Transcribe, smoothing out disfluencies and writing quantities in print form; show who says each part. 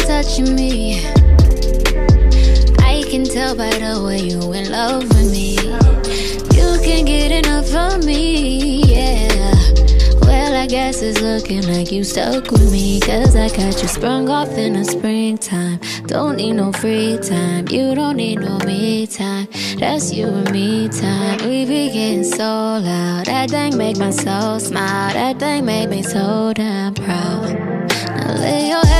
Speaker 1: touching me. I can tell by the way you in love with me. You can't get enough of me, yeah. Well, I guess it's looking like you stuck with me, 'cause I got you sprung off in the springtime. Don't need no free time, you don't need no me time. That's you and me time. We be getting so loud, that thing make my soul smile. That thing make me so damn proud. Now lay your